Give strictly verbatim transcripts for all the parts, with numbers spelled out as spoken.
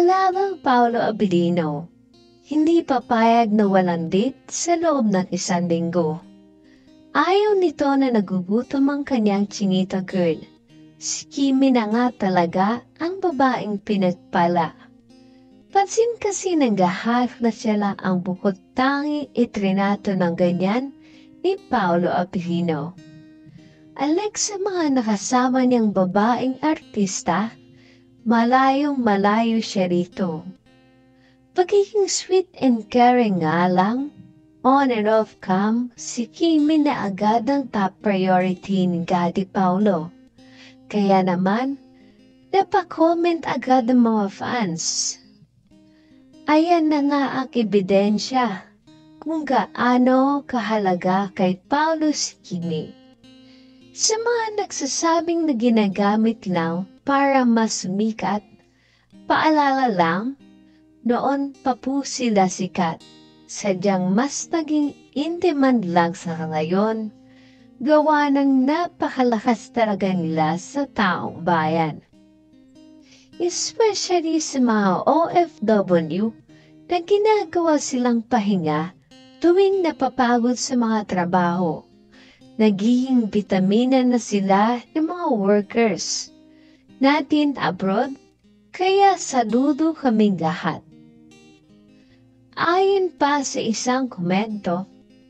Kailangang Paolo Abilino, hindi papayag na walang date sa loob ng isang linggo. Ayaw nito na nagugutom ang kanyang chinita girl. Si Kimi na nga talaga ang babaeng pinagpala. Pansin kasi nanggaharap na sila ang bukod tangi itrinato ng ganyan ni Paolo Abilino. Alek sa mga nakasama niyang babaeng artista, malayong malayo siya rito. Pagiging sweet and caring nga lang, on and off cam, si Kimi na agad ang top priority ni Daddy Paolo. Kaya naman, napakomment agad ang mga fans. Ayan na nga ang ebidensya kung gaano kahalaga kay Paolo si Kimi. Sa mga nagsasabing na ginagamit lang para mas sumikat, paalala lang, noon pa po sila sikat. Sadyang mas naging in-demand lang sa ngayon, gawa ng napakalakas talaga nila sa taong bayan. Especially sa mga O F W na ginagawa silang pahinga tuwing napapagod sa mga trabaho. Nagiging bitamina na sila ng mga workers natin abroad, kaya saludo kaming lahat. Ayon pa sa isang komento,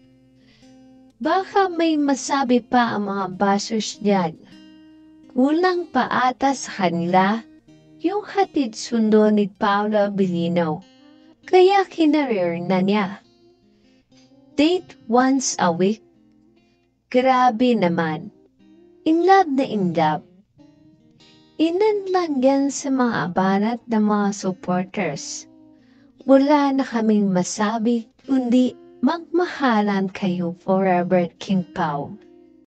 baka may masabi pa ang mga bashers diyan. Kulang pa ata sa kanila yung hatid sundo ni Paolo Abilino, kaya kinareer na niya. Date once a week? Grabe naman. In love na in love. Inan lang yan sa mga banat ng mga supporters. Wala na kaming masabi, kundi magmahalan kayo forever, King Pao.